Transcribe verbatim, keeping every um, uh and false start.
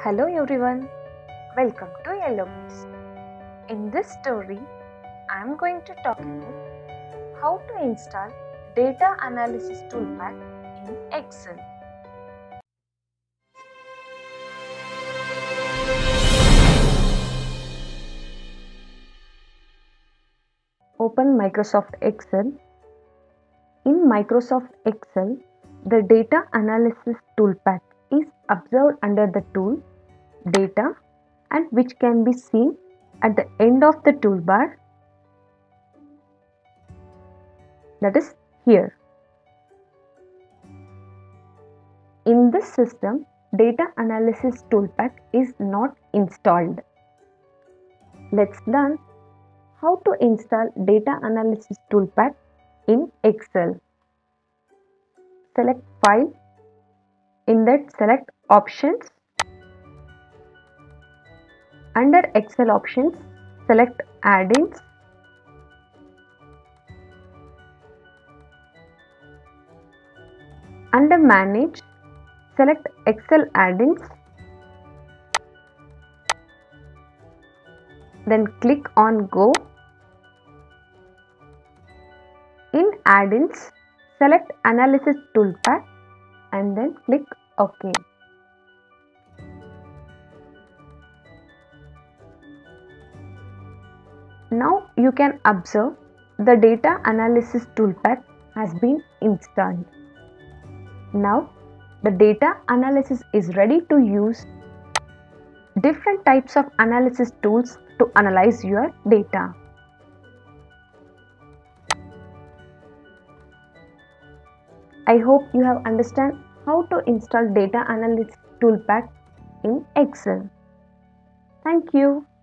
Hello everyone, welcome to Yellow Books. In this story, I am going to talk about how to install Data Analysis Toolpack in Excel. Open Microsoft Excel. In Microsoft Excel, the Data Analysis Toolpack is observed under the tool Data and which can be seen at the end of the toolbar, that is here. In this system, Data Analysis Toolpack is not installed. Let's learn how to install Data Analysis Toolpack in Excel. Select File. In that, select Options. Under Excel Options, select Add-ins. Under Manage, select Excel Add-ins. Then click on Go. In Add-ins, select Analysis Toolpack and then click OK. Now you can observe the Data Analysis Toolpack has been installed. Now the data analysis is ready to use different types of analysis tools to analyze your data. I hope you have understand how to install Data Analysis Toolpack in Excel. Thank you.